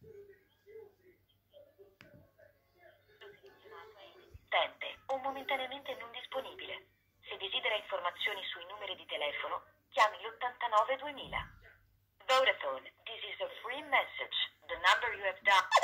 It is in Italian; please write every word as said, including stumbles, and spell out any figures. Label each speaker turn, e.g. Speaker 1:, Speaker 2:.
Speaker 1: Utente o momentaneamente non disponibile. Se desidera informazioni sui numeri di telefono, chiami l'ottantanove duemila. Vodafone, this is a free message. The number you have dialed